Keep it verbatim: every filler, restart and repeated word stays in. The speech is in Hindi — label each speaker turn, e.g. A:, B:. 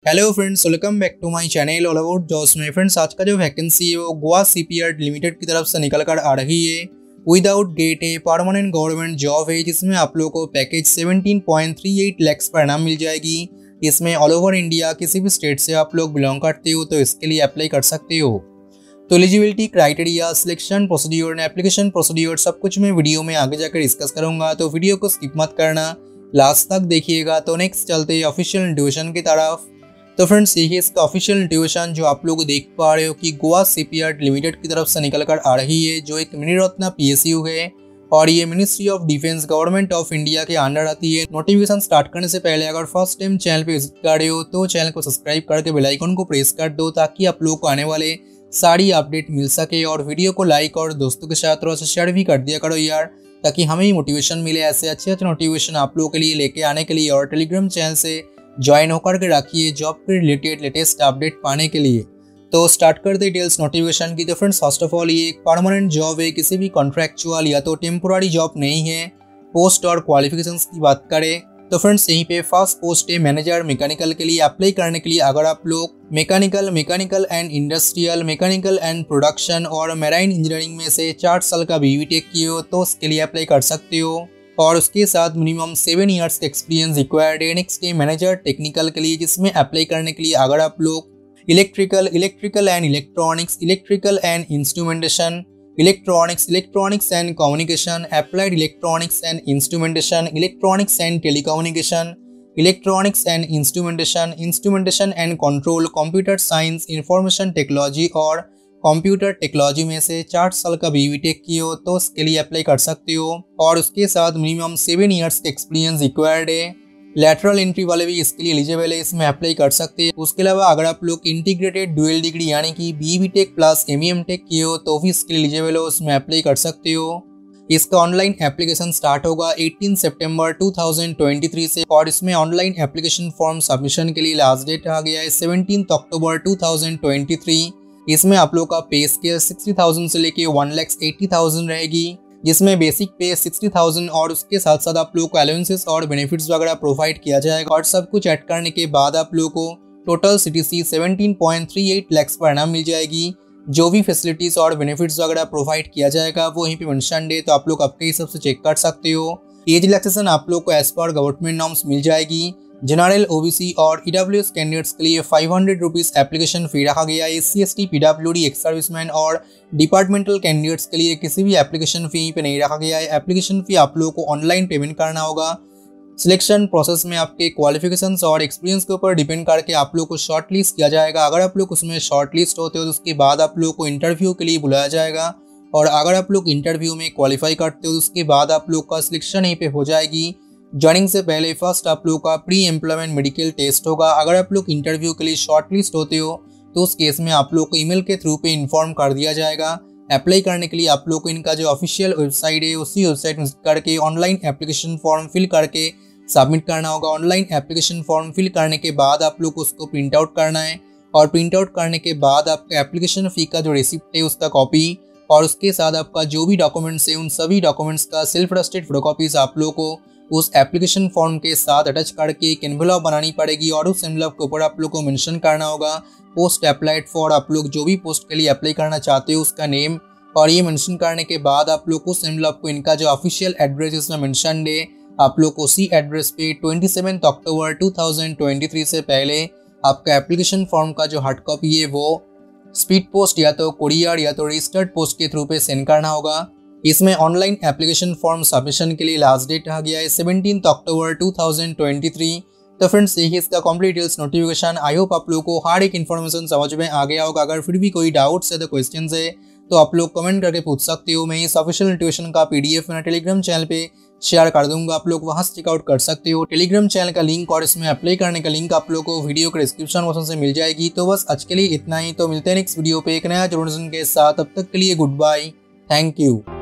A: Hello friends, welcome back to my channel all about jobs में। फ्रेंड्स, आज का जो वैकेंसी है वो गोवा सीपीआर लिमिटेड की तरफ से निकल कर आ रही है। विदाउट गेट है, परमानेंट गवर्नमेंट जॉब है जिसमें आप लोगों को पैकेज सत्रह पॉइंट तीस लाख पर नाम मिल जाएगी। इसमें ऑल ओवर इंडिया किसी भी स्टेट से आप लोग बिलोंग करते हो तो इसके लिए अप्लाई कर सकते हो। तो eligibility criteria, selection procedure, application procedure सब कुछ मैं वीडियो में आगे जाकर डिस्कस करूंगा, तो वीडियो को स्किप मत करना, लास्ट तक देखिएगा। तो नेक्स्ट चलते हैं ऑफिशियल नोटिफिकेशन की तरफ। तो फ्रेंड्स, यही इसका ऑफिशियल नोटिफिकेशन जो आप लोग देख पा रहे हो कि गोवा सीपीआर लिमिटेड की तरफ से निकल कर आ रही है, जो एक मिनी रत्न पीएसयू है और ये ministry of defence government of India के अंडर आती है। नोटिफिकेशन स्टार्ट करने से पहले अगर फर्स्ट टाइम चैनल पे विजिट कर रहे हो तो चैनल को सब्सक्राइब करके बेल आइकन को प्रेस कर दो ताकि आप लोगों को आने वाले सारी अपडेट मिल सके। और वीडियो को लाइक और दोस्तों के साथ थोड़ा सा शेयर भी कर दिया करो यार, ताकि हमें ही मोटिवेशन मिले ऐसे अच्छे अच्छे नोटिफिकेशन आप लोगों के लिए लेके आने के लिए। और टेलीग्राम चैनल से ज्वाइन होकर के रखिए जॉब के रिलेटेड लेटेस्ट अपडेट पाने के लिए। तो स्टार्ट करते डिटेल्स नोटिफिकेशन की। तो फ्रेंड्स, फर्स्ट ऑफ ऑल ये एक परमानेंट जॉब है, किसी भी कॉन्ट्रैक्चुअल या तो टेम्पोररी जॉब नहीं है। पोस्ट और क्वालिफिकेशंस की बात करें तो फ्रेंड्स, यहीं पे फर्स्ट पोस्ट है मैनेजर मैकेनिकल के लिए। अप्लाई करने के लिए अगर आप लोग mechanical mechanical and industrial, mechanical and production और मैराइन इंजीनियरिंग में से चार साल का बीवी टेक किए हो तो उसके लिए अप्लाई कर सकते हो। और उसके साथ मिनिमम सेवन ईयर्स का एक्सपीरियंस रिक्वायर्ड है। नेक्स्ट है मैनेजर टेक्निकल के लिए, जिसमें अप्लाई करने के लिए अगर आप लोग electrical electrical and electronics, electrical and instrumentation, electronics electronics and communication, applied electronics and instrumentation, electronics and telecommunication, electronics and instrumentation, instrumentation and control, computer science, information technology और कंप्यूटर टेक्नोलॉजी में से चार साल का बीवी टेक किए हो तो उसके लिए अप्लाई कर सकते हो। और उसके साथ मिनिमम सेवन ईयर्स का एक्सपीरियंस रिक्वायर्ड है। लैटरल एंट्री वाले भी इसके लिए एलिजिबल है, इसमें अप्लाई कर सकते हैं। उसके अलावा अगर आप लोग इंटीग्रेटेड डुअल डिग्री यानी कि बीवी टेक प्लस एमईएम टेक किए हो तो भी इसके लिए एलिजिबल हो, उसमें अप्लाई कर सकते हो। इसका ऑनलाइन एप्लीकेशन स्टार्ट होगा अठारह सितंबर दो हज़ार तेईस से और इसमें ऑनलाइन एप्लीकेशन फॉर्म सबमिशन के लिए लास्ट डेट आ गया है सत्रह अक्टूबर दो हज़ार तेईस। इसमें आप लोग का पे स्केल साठ हज़ार से लेके एक लाख अस्सी हज़ार रहेगी, जिसमें बेसिक पे साठ हज़ार और उसके साथ साथ आप लोग को अलाउंसेस और बेनिफिट्स वगैरह प्रोवाइड किया जाएगा। और सब कुछ ऐड करने के बाद आप लोग को टोटल सीटीसी सत्रह पॉइंट तीस लाख पर नाम मिल जाएगी। जो भी फैसिलिटीज और बेनिफिट्स वगैरह प्रोवाइड किया जाएगा वो यहीं पे मेंशन है, तो आप लोग आपके हिसाब से चेक कर सकते हो। एज रिलैक्सेशन आप लोग को एज पर गवर्नमेंट नॉर्म्स मिल जाएगी। जनरल, ओबीसी और ईडब्ल्यूएस कैंडिडेट्स के लिए five hundred rupees application fee रखा गया है। SC, ST, PWD, ex serviceman और डिपार्टमेंटल कैंडिडेट्स के लिए किसी भी एप्लीकेशन फी पे नहीं रखा गया है। एप्लीकेशन फी आप लोगों को ऑनलाइन पेमेंट करना होगा। सिलेक्शन प्रोसेस में आपके क्वालिफिकेशंस और एक्सपीरियंस के ऊपर डिपेंड करके आप लोग को शॉर्ट लिस्ट किया जाएगा। अगर आप लोग उसमें शॉर्ट लिस्ट होते हो तो उसके बाद आप लोग को इंटरव्यू के लिए बुलाया जाएगा। और अगर आप लोग इंटरव्यू में क्वालिफाई करते हो तो उसके बाद आप लोग का सिलेक्शन यहीं पे हो जाएगी। ज्वाइनिंग से पहले फर्स्ट आप लोग का प्री एम्प्लॉयमेंट मेडिकल टेस्ट होगा। अगर आप लोग इंटरव्यू के लिए शॉर्ट लिस्ट होते हो तो उस केस में आप लोग को ईमेल के थ्रू पे इन्फॉर्म कर दिया जाएगा। अप्लाई करने के लिए आप लोग को इनका जो ऑफिशियल वेबसाइट है उसी वेबसाइट में करके ऑनलाइन एप्लीकेशन फॉर्म फिल करके सबमिट करना होगा। ऑनलाइन एप्लीकेशन फॉर्म फिल करने के बाद आप लोग को उसको प्रिंट आउट करना है और प्रिंट आउट करने के बाद आपका एप्लीकेशन फी का जो रिसिप्ट है उसका कॉपी और उसके साथ आपका जो भी डॉक्यूमेंट्स है उन सभी डॉक्यूमेंट्स का सेल्फ अटेस्टेड फोटोकॉपीज आप लोग को उस एप्लीकेशन फॉर्म के साथ अटैच करके एक एनवेलप बनानी पड़ेगी। और उस एनवेलप के ऊपर आप लोग को मेंशन करना होगा पोस्ट अप्लाइड फॉर, आप लोग जो भी पोस्ट के लिए अप्लाई करना चाहते हो उसका नेम। और ये मेंशन करने के बाद आप लोग उस एनवेलप को इनका जो ऑफिशियल एड्रेस इसमें मेंशन है आप लोग को उसी एड्रेस पे सत्ताईस अक्टूबर दो हज़ार तेईस से पहले आपका एप्लीकेशन फॉर्म का जो हार्ड कॉपी है वो स्पीड पोस्ट या तो कोरियर या तो रजिस्टर्ड पोस्ट के थ्रू पे सेंड करना होगा। इसमें ऑनलाइन एप्लीकेशन फॉर्म सबमिशन के लिए लास्ट डेट आ गया है सत्रह अक्टूबर दो हज़ार तेईस। तो फ्रेंड्स, यही इसका complete details notification. I hope आप लोगों को हर एक इन्फॉर्मेशन समझ में आ गया होगा। अगर फिर भी कोई डाउट्स है तो क्वेश्चन है तो आप लोग कमेंट करके पूछ सकते हो। मैं इस ऑफिशियल नोटिफिकेशन का पीडीएफ मेरा टेलीग्राम चैनल पे शेयर कर दूंगा, आप लोग वहां से चेकआउट कर सकते हो। टेलीग्राम चैनल का लिंक और इसमें अप्लाई करने का लिंक आप लोग को वीडियो के डिस्क्रिप्शन बॉक्स से मिल जाएगी। तो बस आज के लिए इतना ही, तो मिलते हैं नेक्स्ट वीडियो पे एक नया इन्फॉर्मेशन के साथ। तब तक के लिए गुड बाय, थैंक यू।